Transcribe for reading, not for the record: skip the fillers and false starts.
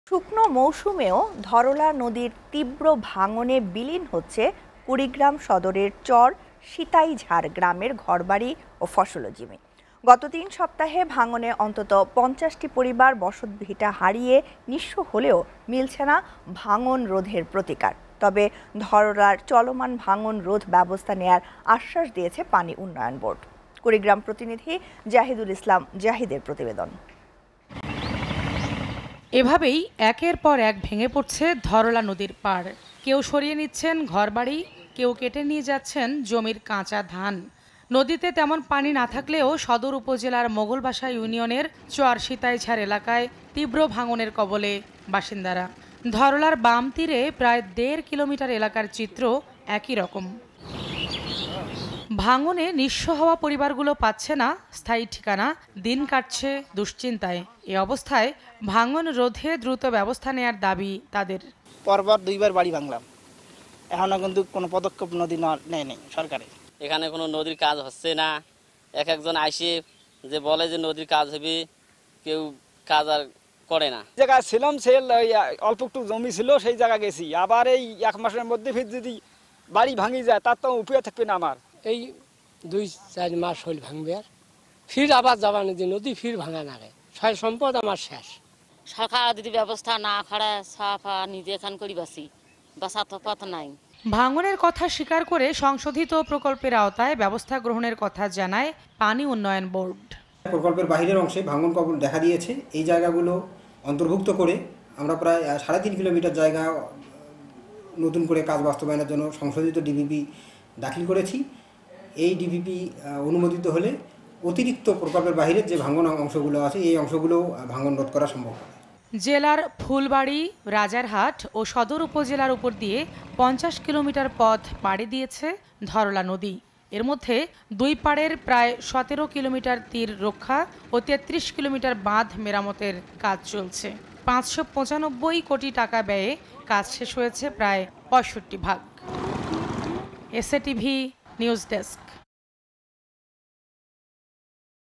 শুকনো মৌসুমেও ধরলা নদীর তীব্র ভাঙনে বিলীন হচ্ছে কুড়িগ্রাম সদরের চর সিতাইঝাড় গ্রামের ঘরবাড়ি ও ফসলজমি। গত ৩ সপ্তাহে ভাঙনে অন্তত ৫০টি পরিবার বসতভিটা হারিয়ে নিঃস্ব হলেও মিলছে না ভাঙন রোধের প্রতিকার। তবে ধরলার চলমান ভাঙন রোধ ব্যবস্থা নেয়ার আশ্বাস দিয়েছে পানি উন্নয়ন বোর্ড। কুড়িগ্রাম প্রতিনিধি জাহিদুল ইসলাম জাহিদের প্রতিবেদন। এভাবেই একের পর এক ভেঙে পড়ছে ধরলা নদীর পাড়। কেউ সরিয়ে নিচ্ছেন ঘরবাড়ি, কেউ কেটে নিয়ে যাচ্ছেন জমির কাঁচা ধান। নদীতে তেমন পানি না থাকলেও সদর উপজেলার মোগলবাসা ইউনিয়নের চর সিতাইঝাড় এলাকায় তীব্র ভাঙনের কবলে বাসিন্দারা। ধরলার বাম তীরে প্রায় ১.৫ কিলোমিটার এলাকার চিত্র একই রকম। ভাঙনে নিঃস্ব হওয়া পরিবারগুলো পাচ্ছে না স্থায়ী ঠিকানা, দিন কাটছে দুশ্চিন্তায়। এ অবস্থায় ভাঙন রোধে দ্রুত ব্যবস্থা নেয়ার দাবি তাদের। পরপর 2বার বাড়ি ভাঙলাম, এখনো কিন্তু কোনো পদক্ষেপ নদী নেয়নি সরকারে। এখানে কোনো নদীর কাজ হচ্ছে না। একজন আইসে যে বলে যে নদীর কাজ হবে, কেউ কাজ আর করে না। জায়গায় ছিলাম, সে অল্প একটু জমি ছিল, সেই জায়গা গেছি। আবার এই 1 মাসের মধ্যে ফির যদি বাড়ি ভাঙি যায়, তার তো উঠে থাকবে না। আমার এই 2-4 মাস হল ভাঙবে, আর ফির আবার যাবানি যে নদী ফির ভাঙা নাগে, সয় সম্পদ আমার শেষ। সরকার যদি ব্যবস্থা না করে সাফা নিজে এখান করি বাসা তো পথ নাই। ভাঙনের কথা স্বীকার করে সংশোধিত প্রকল্পের আওতায় ব্যবস্থা গ্রহণের কথা জানায় পানি উন্নয়ন বোর্ড। প্রকল্পের বাহিরের অংশে ভাঙন কবল দেখা দিয়েছে। এই জায়গাগুলো অন্তর্ভুক্ত করে আমরা প্রায় 3.5 কিলোমিটার জায়গা নতুন করে কাজ বাস্তবায়নের জন্য সংশোধিত ডিপিপি দাখিল করেছি। এই ডিপিপি অনুমোদিত হলে অতিরিক্ত প্রকল্পের বাইরের যে ভাঙন অংশগুলো আছে, এই অংশগুলো ভাঙন রোধ করা সম্ভব হবে। জেলার ফুলবাড়ি, রাজারহাট ও সদর উপজেলার উপর দিয়ে 50 কিলোমিটার পথ পাড়ি দিয়েছে ধরলা নদী। এর মধ্যে 2 পাড়ের প্রায় 17 কিলোমিটার তীর রক্ষা ও 33 কিলোমিটার বাঁধ মেরামতের কাজ চলছে। 595 কোটি টাকা ব্যয়ে কাজ শেষ হয়েছে প্রায় 65 ভাগ। SATV news desk.